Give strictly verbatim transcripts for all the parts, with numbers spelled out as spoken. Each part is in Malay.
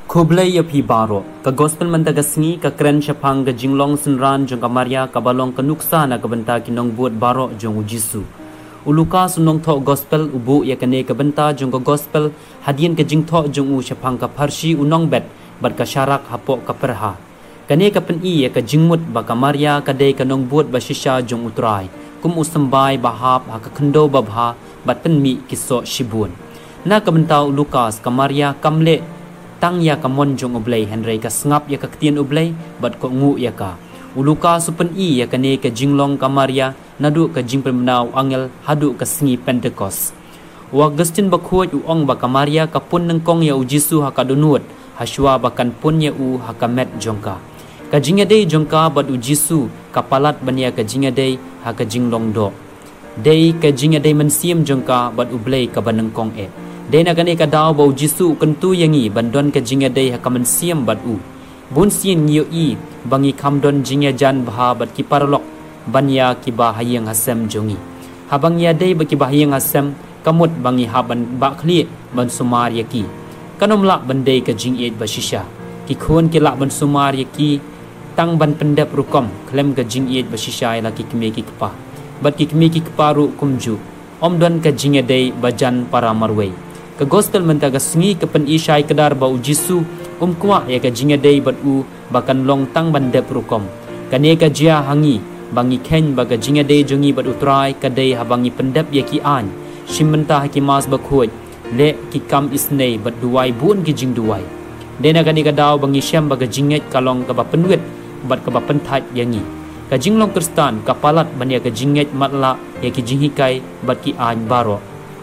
Khoblai ya phi baro ka gospel manta gasngi ka kren shapang ga jinglong sunran jong kamaria ka balong ka nuksa na ka banta kinong buat baro jong Jisu. Uluka sunong tho gospel ubu ya kane ka banta jong ka gospel hadien ka jing tho jong u shapang ka parshi unong bet bat ka syarak hapo ka perha. Kane ka pen i ya ka jingmut ba kamaria ka dei ka nong buat ba shisha jong utrai. Kum usambai bahap ha ka khendo babha bat pen mi kiso shibun. Na ka banta Lukas kamaria kamle tang ya ka mon jong ublay henry ka ngap ya ka ktien ublay bat ko ngu ya ka uluka supen i ya ka ne ka jinglong kamaria nadu ka jing permenau angel hadu ka sngi pentecost wa Augustin bakhuat u ong ba kamaria ka pun nang kong ya u Jisu ha ka dunut haswa bakan pun ya u ha ka met jongka ka jinga dei jongka bat u Jisu ka palat bania ka jinga dei ha ka jinglong do dei ka jinga dei mensiam jongka bat ublay ka banang kong e Dena kane ka daw bau Jisu kentu yangi bandon ka jinga dei hakaman siam bat u bun sien ngiyo i bangi kamdon jinga jan bha bat ki parlok banya ki ba hayang hasem jongi habang ya dei ba ki ba hayang hasem kamut bangi haban ba khli ban sumar yaki kanom la bandei ka jing et ba shisha ki khon ki la ban sumar yaki tang ban pendep rukom klem ka jing et ba shisha la ki kme ki kpa bat ki kme ki kpa ru kumju omdon ka jinga dei bajan para marwei ka gospel menta ka sngi ka pen isai kedar ba u Jisu umkwa ya ka jinga dei bat u bakan long tang bandep rukom kane ka jia hangi bangi khen ba ka jinga dei jongi bat utrai ka dei habangi pendep ya ki an shimenta ki mas ba khoi le ki kam isnei bat duai bun ki jing duai dena kane ka daw bangi syam ba ka jinget kalong ka ba penwet bat ka ba penthat yangi ka jinglong kristan ka palat bania ka jinget matla ya ki jinghikai bat ki an baro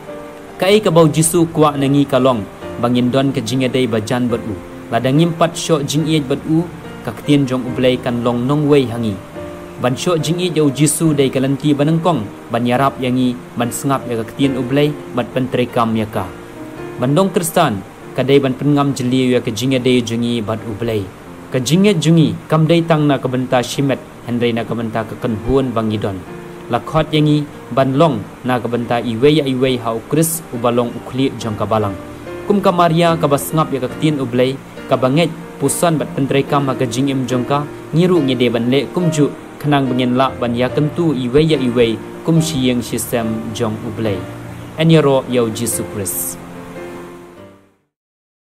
kai ka bau Jisu kwa nangi kalong bangin don ka jinga dei bajan bat u ladangim pat sho jingiet bat u ka ktien jong ublay kan long nong wei hangi ban sho jingiet yo Jisu dei kalanti banangkong ban yarap yangi ban sngap ya ka ktien ublay bat pentrekam ya ka bandong kristan ka dei ban pengam jeli ya ka jinga dei jungi bat ublay ka jinget jungi kam dei tang na ka benta shimet henry na ka benta ka kan huon bangidon lakhot yangi banlong na kabanta iwei ya iwei hau kris ubalong ukli jong kabalang kum kamaria kabasngap ya kaktin ublay kabanget pusan bat pentrekam ha jingim jongka ngiru ngide banle kumju khanang bangin la ban ya kentu iwei ya iwei kum shiyeng shisem jong ublay enyaro ya Jisu Kris